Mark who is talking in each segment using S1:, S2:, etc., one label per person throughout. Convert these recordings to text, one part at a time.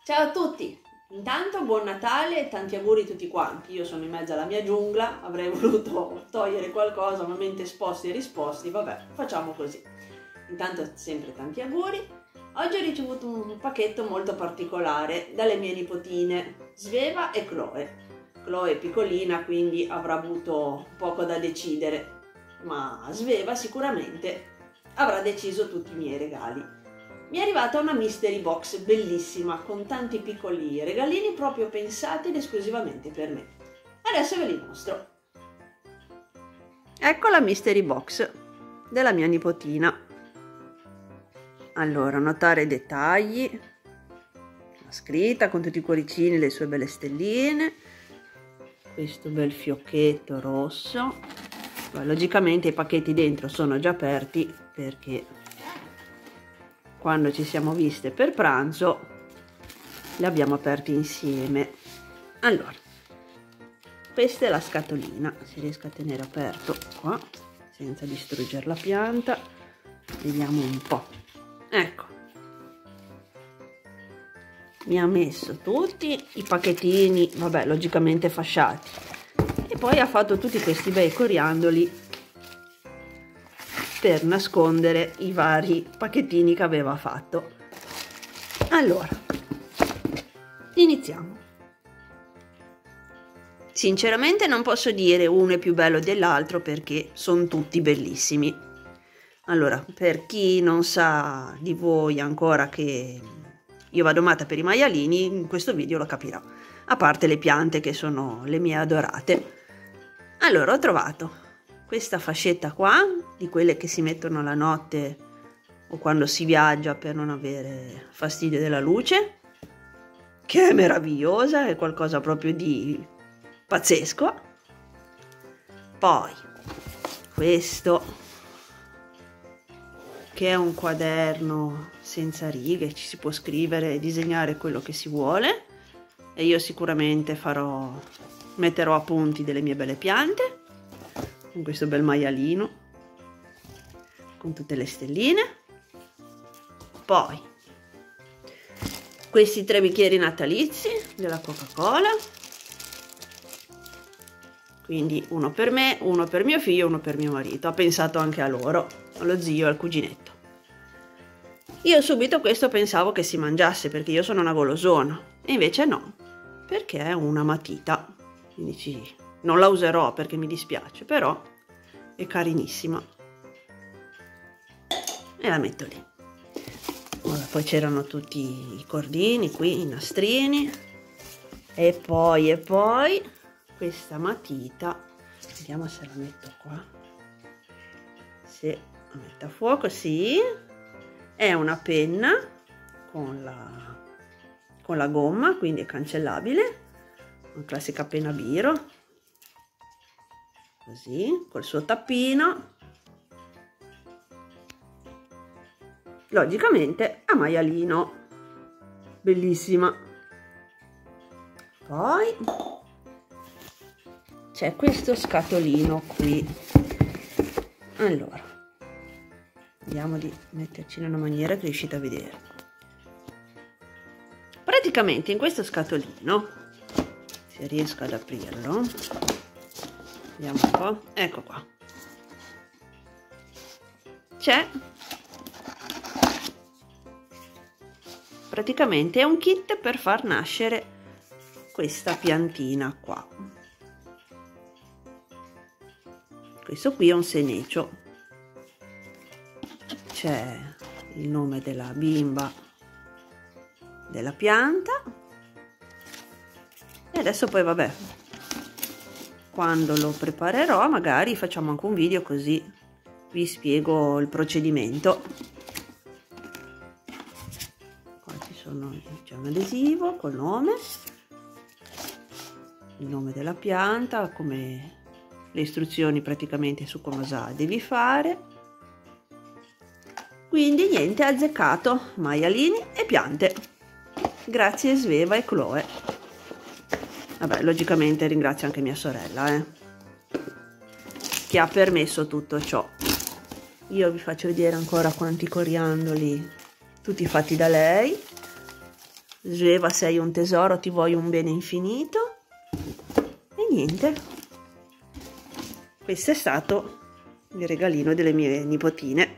S1: Ciao a tutti! Intanto buon Natale e tanti auguri a tutti quanti. Io sono in mezzo alla mia giungla, avrei voluto togliere qualcosa, ma mentre esposti e risposti, vabbè, facciamo così. Intanto sempre tanti auguri. Oggi ho ricevuto un pacchetto molto particolare dalle mie nipotine, Sveva e Chloe. Chloe è piccolina, quindi avrà avuto poco da decidere, ma Sveva sicuramente avrà deciso tutti i miei regali. Mi è arrivata una mystery box bellissima con tanti piccoli regalini proprio pensati ed esclusivamente per me. Adesso ve li mostro. Ecco la mystery box della mia nipotina. Allora, notare i dettagli, la scritta con tutti i cuoricini, le sue belle stelline, questo bel fiocchetto rosso. Poi, logicamente i pacchetti dentro sono già aperti perché quando ci siamo viste per pranzo li abbiamo aperti insieme. Allora, questa è la scatolina, si riesca a tenere aperto qua senza distruggere la pianta. Vediamo un po'. Ecco, mi ha messo tutti i pacchettini, vabbè, logicamente fasciati, e poi ha fatto tutti questi bei coriandoli per nascondere i vari pacchettini che aveva fatto. Allora, iniziamo. Sinceramente non posso dire uno è più bello dell'altro perché sono tutti bellissimi. Allora, per chi non sa di voi ancora che io vado matta per i maialini, in questo video lo capirà, a parte le piante che sono le mie adorate. Allora, ho trovato questa fascetta qua, di quelle che si mettono la notte o quando si viaggia per non avere fastidio della luce, che è meravigliosa, è qualcosa proprio di pazzesco. Poi questo, che è un quaderno senza righe, ci si può scrivere e disegnare quello che si vuole, e io sicuramente metterò appunti delle mie belle piante, con questo bel maialino con tutte le stelline. Poi questi 3 bicchieri natalizi della Coca-Cola, quindi uno per me, uno per mio figlio, uno per mio marito. Ha pensato anche a loro, allo zio e al cuginetto. Io subito questo pensavo che si mangiasse perché io sono una golosona, e invece no, perché è una matita, quindi non la userò perché mi dispiace, però è carinissima e la metto lì. Ora, poi c'erano tutti i cordini qui, i nastrini, e poi questa matita, vediamo se la metto qua, se la metto a fuoco, sì, è una penna con la gomma, quindi è cancellabile, una classica penna biro, così, col suo tappino, logicamente a maialino, bellissima. Poi c'è questo scatolino qui. Allora, vediamo di metterci in una maniera che riuscite a vedere. Praticamente in questo scatolino, se riesco ad aprirlo, vediamo un po', ecco qua, c'è praticamente un kit per far nascere questa piantina qua. Questo qui è un senecio, c'è il nome della bimba della pianta, e adesso poi vabbè, quando lo preparerò magari facciamo anche un video così vi spiego il procedimento. Qua c'è un adesivo col nome, il nome della pianta, come le istruzioni praticamente su cosa devi fare. Quindi niente, azzeccato maialini e piante. Grazie Sveva e Chloe. Vabbè, logicamente ringrazio anche mia sorella, che ha permesso tutto ciò. Io vi faccio vedere ancora quanti coriandoli, tutti fatti da lei. Sveva, sei un tesoro, ti voglio un bene infinito. E niente, questo è stato il regalino delle mie nipotine.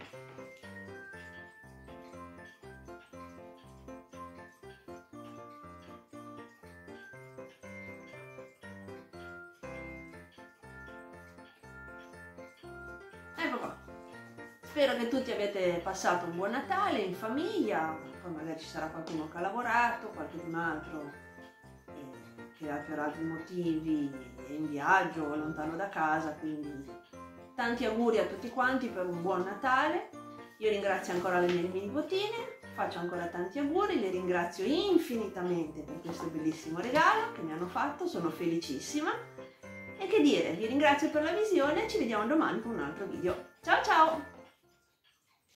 S1: Ecco qua. Spero che tutti abbiate passato un buon Natale in famiglia, poi magari ci sarà qualcuno che ha lavorato, qualcun altro che per altri motivi è in viaggio o lontano da casa, quindi tanti auguri a tutti quanti per un buon Natale. Io ringrazio ancora le mie nipotine, faccio ancora tanti auguri, le ringrazio infinitamente per questo bellissimo regalo che mi hanno fatto, sono felicissima. E che dire, vi ringrazio per la visione e ci vediamo domani con un altro video. Ciao ciao!